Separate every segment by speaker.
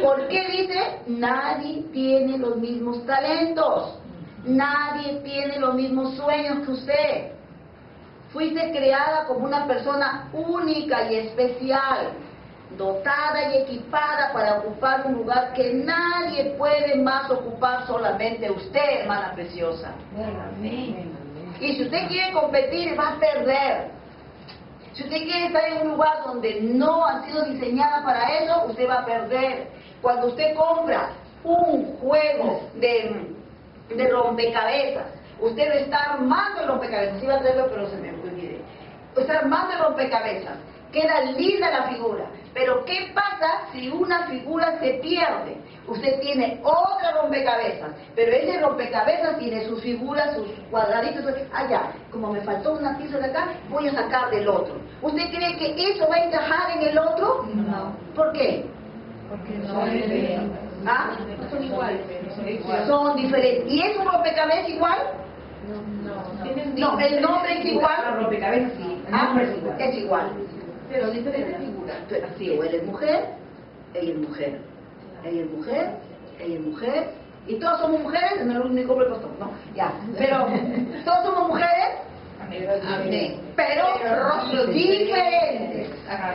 Speaker 1: ¿Por qué dice? Nadie tiene los mismos talentos. Nadie tiene los mismos sueños que usted. Fuiste creada como una persona única y especial, dotada y equipada para ocupar un lugar que nadie puede más ocupar, solamente usted, hermana preciosa.
Speaker 2: Amén.
Speaker 1: Y si usted quiere competir, va a perder. Si usted quiere estar en un lugar donde no ha sido diseñada para eso, usted va a perder. Cuando usted compra un juego de rompecabezas, usted lo está armando el rompecabezas. Iba a traerlo, pero se me olvidé. Está armando el rompecabezas. Queda linda la figura. Pero ¿qué pasa si una figura se pierde? Usted tiene otra rompecabezas, pero ese rompecabezas tiene sus figuras, sus cuadraditos. Ya, como me faltó una pieza de acá, voy a sacar del otro. ¿Usted cree que eso va a encajar en el otro?
Speaker 2: No.
Speaker 1: ¿Por qué?
Speaker 2: Porque no es diferente.
Speaker 1: ¿Ah?
Speaker 2: Son iguales.
Speaker 1: Son diferentes. ¿Y es un rompecabezas igual? No, el nombre es igual.
Speaker 3: El rompecabezas sí.
Speaker 1: Es igual.
Speaker 3: Pero diferente figura.
Speaker 1: Sí, o él es mujer, ella es mujer. Ella es mujer, ella es mujer. Y todos somos mujeres, no es el único hombre pastor, no, ya. Pero todos somos mujeres. Amén. Pero rostros diferentes.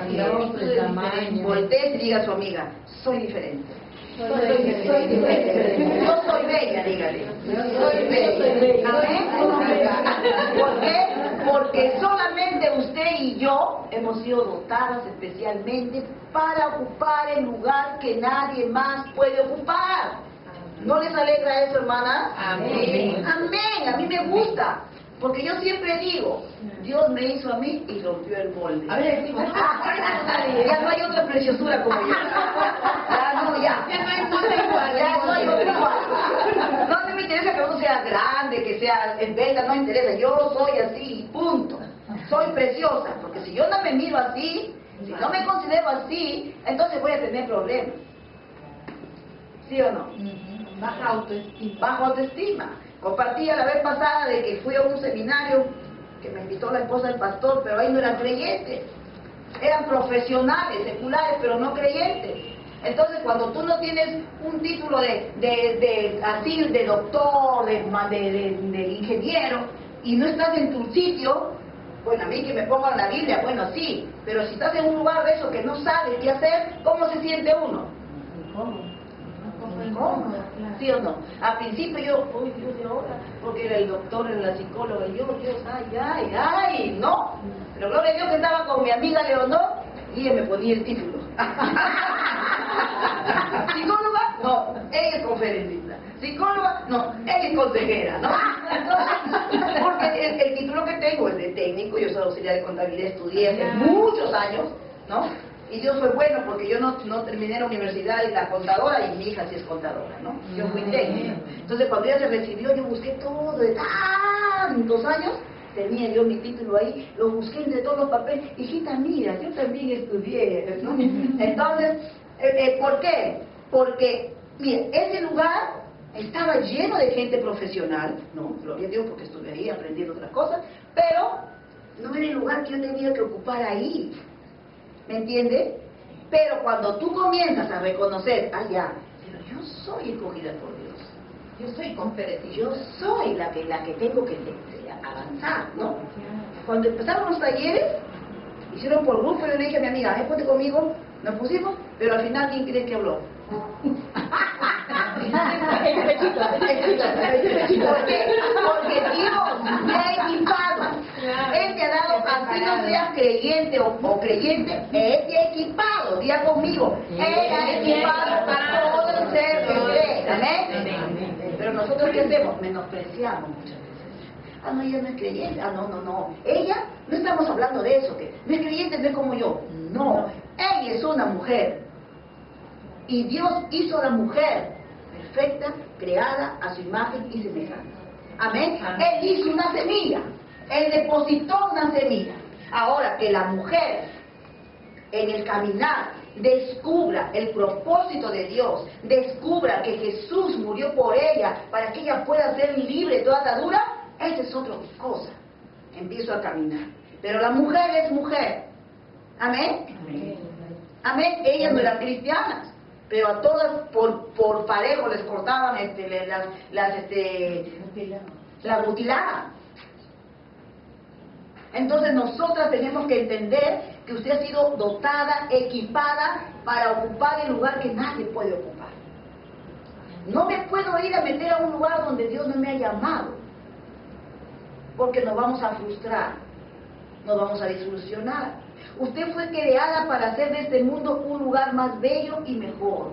Speaker 1: Voltea y diga a su amiga, soy diferente. Soy diferente. Yo soy bella, dígale. Soy bella. Amén. ¿Por qué? Porque solamente usted y yo hemos sido dotadas especialmente para ocupar el lugar que nadie más puede ocupar. ¿No les alegra eso, hermana?
Speaker 2: Amén.
Speaker 1: Amén. A mí me gusta. Porque yo siempre digo, Dios me hizo a mí y rompió el molde.
Speaker 3: A ver,
Speaker 1: ya no hay otra preciosura como yo. Ya no, ya.
Speaker 2: Ya no hay otra igual.
Speaker 1: Ya no hay otra igual. No me interesa que uno sea grande, que sea bella, no me interesa. Yo soy así, punto. Soy preciosa. Porque si yo no me miro así, si no me considero así, entonces voy a tener problemas. ¿Sí o no?
Speaker 2: Baja autoestima.
Speaker 1: Bajo autoestima. Compartí la vez pasada de que fui a un seminario que me invitó la esposa del pastor, pero ahí no eran creyentes. Eran profesionales, seculares, pero no creyentes. Entonces, cuando tú no tienes un título de doctor, de ingeniero, y no estás en tu sitio, bueno, a mí que me pongan la Biblia, bueno, sí, pero si estás en un lugar de eso que no sabes qué hacer, ¿cómo se siente uno? ¿Cómo? ¿Sí o no? Al principio yo, uy, Dios, ¿y ahora? Porque era el doctor, era la psicóloga, y yo, Dios, ay, no. Pero gloria a Dios que estaba con mi amiga Leonor, y ella me ponía el título. ¿Psicóloga? No, ella es conferencista. ¿Psicóloga? No, ella es consejera, ¿no? Entonces, porque el título que tengo es de técnico, yo soy auxiliar de contabilidad, estudié hace muchos años, ¿no? Y yo soy bueno porque yo no terminé la universidad y la contadora, y mi hija sí es contadora, ¿no? Yo fui técnica. Entonces cuando ella se recibió, yo busqué todo de tantos años, tenía yo mi título ahí, lo busqué entre todos los papeles. Hijita, mira, yo también estudié, ¿no? Entonces, ¿por qué? Porque, mira, ese lugar estaba lleno de gente profesional, ¿no? Gloria a Dios porque estuve ahí aprendiendo otras cosas, pero no era el lugar que yo tenía que ocupar ahí. ¿Me entiendes? Pero cuando tú comienzas a reconocer, pero yo soy escogida por Dios, yo soy conferencia, yo soy la que tengo que avanzar, ¿no? Cuando empezaron los talleres, hicieron por grupo, yo le dije a mi amiga, ponte conmigo, nos pusimos, pero al final, ¿quién crees que habló? Porque Dios me ha equipado. Él te ha dado, así no seas creyente o creyente, Él te ha equipado, día conmigo. Él ha equipado para todo el ser que cree. Amén. Pero nosotros, ¿qué hacemos? Menospreciamos muchas veces. No, ella no es creyente. No. Ella, no estamos hablando de eso, que no es creyente, no es como yo. No, ella es una mujer. Y Dios hizo a la mujer perfecta, creada a su imagen y semejanza. Amén. Él hizo una semilla. Él depositó una semilla. Ahora que la mujer en el caminar descubra el propósito de Dios, descubra que Jesús murió por ella para que ella pueda ser libre de toda atadura, esa es otra cosa. Empiezo a caminar. Pero la mujer es mujer. Amén. Amén. Ellas no eran cristianas. pero a todas por parejo les cortaban las mutilaban. Entonces nosotras tenemos que entender que usted ha sido dotada, equipada para ocupar el lugar que nadie puede ocupar. No me puedo ir a meter a un lugar donde Dios no me ha llamado, porque nos vamos a frustrar, nos vamos a desilusionar. Usted fue creada para hacer de este mundo un lugar más bello y mejor.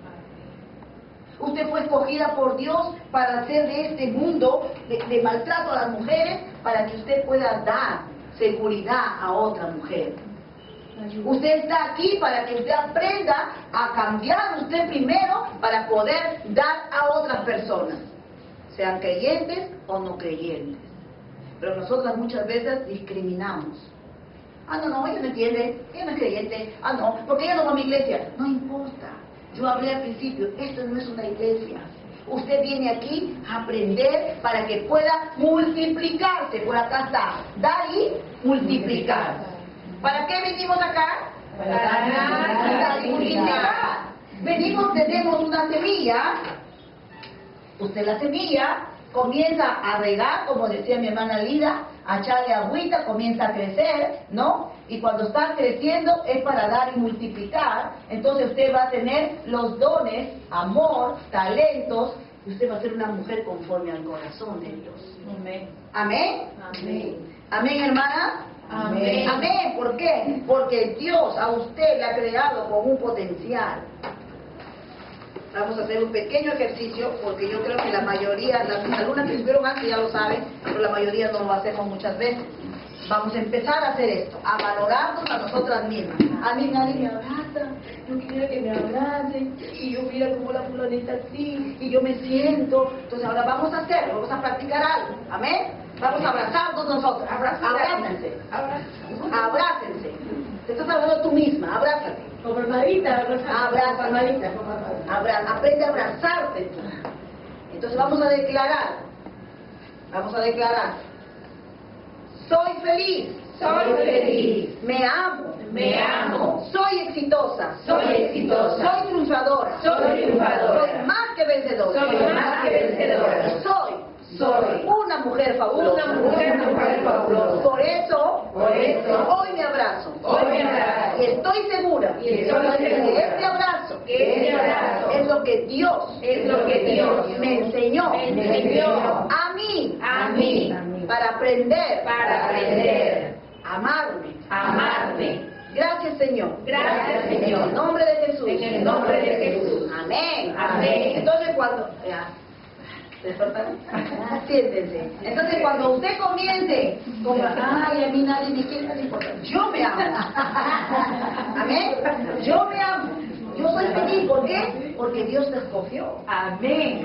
Speaker 1: Usted fue escogida por Dios para hacer de este mundo de maltrato a las mujeres, para que usted pueda dar seguridad a otra mujer. Usted está aquí para que usted aprenda a cambiar usted primero para poder dar a otras personas, sean creyentes o no creyentes. Pero nosotras muchas veces discriminamos. Ah, no, ella no entiende, ella no es creyente. Ah, no, porque ella no va a mi iglesia. No importa. Yo hablé al principio, esto no es una iglesia. Usted viene aquí a aprender para que pueda multiplicarse. Por acá está, dar y multiplicar. ¿Para qué venimos acá?
Speaker 2: Para dar
Speaker 1: y multiplicar. Venimos, tenemos una semilla. Usted la semilla comienza a regar, como decía mi hermana Lida, a echarle agüita, comienza a crecer, ¿no? Y cuando está creciendo es para dar y multiplicar. Entonces usted va a tener los dones, amor, talentos, y usted va a ser una mujer conforme al corazón de Dios.
Speaker 2: Amén.
Speaker 1: ¿Amén?
Speaker 2: Amén.
Speaker 1: ¿Amén, hermana?
Speaker 2: Amén.
Speaker 1: Amén. ¿Por qué? Porque Dios a usted le ha creado con un potencial. Vamos a hacer un pequeño ejercicio, porque yo creo que la mayoría, las alumnas que estuvieron antes ya lo saben, pero la mayoría no lo hacemos muchas veces. Vamos a empezar a hacer esto, a valorarnos a nosotras mismas. A mí nadie me abraza, yo quiero que me abracen, y yo mira como la fulanita así, y yo me siento. Entonces ahora vamos a hacerlo, vamos a practicar algo. ¿Amén? Vamos a abrazarnos nosotros. Abrácense. Abrácense. Te estás hablando tú misma, abrázate.
Speaker 2: Como hermanita,
Speaker 1: Abrázate. Aprende a abrazarte tú. Entonces vamos a declarar. Vamos a declarar. Soy feliz.
Speaker 2: Soy feliz.
Speaker 1: Me amo.
Speaker 2: Me amo.
Speaker 1: Soy exitosa.
Speaker 2: Soy exitosa.
Speaker 1: Soy triunfadora.
Speaker 2: Soy triunfadora.
Speaker 1: Soy más que vencedora.
Speaker 2: Soy más que vencedora.
Speaker 1: Soy una mujer fabulosa.
Speaker 2: Una mujer fabulosa.
Speaker 1: Por eso, hoy me abrazo.
Speaker 2: Hoy me abrazo.
Speaker 1: Y estoy segura.
Speaker 2: Y estoy segura.
Speaker 1: Que este abrazo es lo que Dios me enseñó. A mí. Para aprender. A amarme. Gracias, Señor. En el nombre de Jesús. Amén. Entonces cuando... Siéntense. Entonces cuando usted comience como, ay, a mí nadie me quiere, no importa, yo me amo. Amén. Yo me amo. Yo soy feliz. ¿Por qué? Porque Dios te escogió.
Speaker 2: Amén.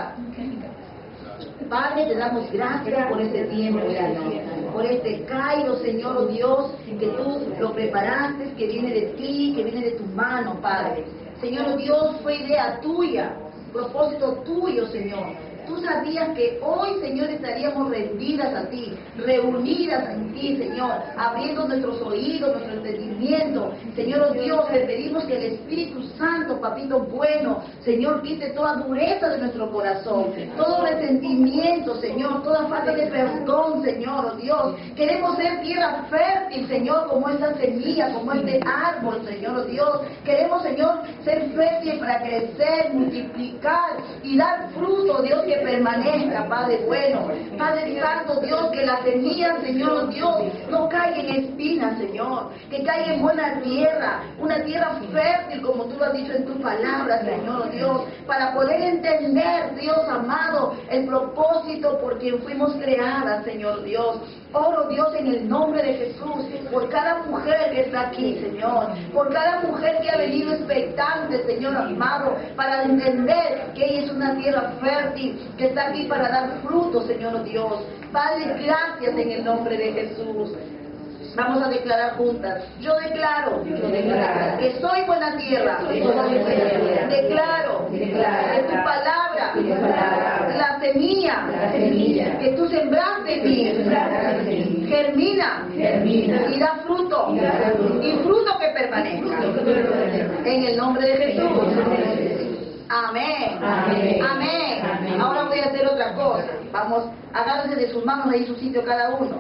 Speaker 1: Padre, te damos gracias por este tiempo, Señor, por este Cairo, Señor, oh Dios, que tú lo preparaste, que viene de ti, que viene de tu mano, Padre. Señor, oh Dios, fue idea tuya, propósito tuyo, Señor. Tú sabías que hoy, Señor, estaríamos rendidas a ti, reunidas en ti, Señor, abriendo nuestros oídos, nuestro entendimiento. Señor, oh Dios, te pedimos que el Espíritu Santo, papito bueno, Señor, quite toda dureza de nuestro corazón, todo resentimiento, Señor, toda falta de perdón, Señor, oh Dios. Queremos ser tierra fértil, Señor, como esta semilla, como este árbol, Señor, oh Dios. Queremos, Señor, ser fértil para crecer, multiplicar y dar fruto, Dios, que permanezca, Padre bueno. Padre Santo, Dios, que la semilla, Señor, Dios, no caiga en espinas, Señor, que caiga en buena tierra, una tierra fértil, como tú lo has dicho en tu palabra, Señor, Dios, para poder entender, Dios amado, el propósito por quien fuimos creadas, Señor Dios. Oro, Dios, en el nombre de Jesús, por cada mujer que está aquí, Señor, por cada mujer que ha venido expectante, Señor amado, para entender que ella es una tierra fértil, que está aquí para dar fruto, Señor Dios. Padre, gracias en el nombre de Jesús. Vamos a declarar juntas. Yo declaro que soy buena tierra. Declaro que tu palabra, la semilla que tú sembraste en mí, germina y da fruto fruto. Y fruto que permanezca. En el nombre de Jesús. Amén. Amén. Ahora voy a hacer otra cosa. Vamos, agárrense de sus manos ahí su sitio cada uno.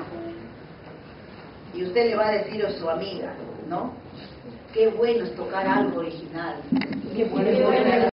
Speaker 1: Y usted le va a decir a su amiga, ¿no? Qué bueno es tocar algo original.
Speaker 2: Qué bueno.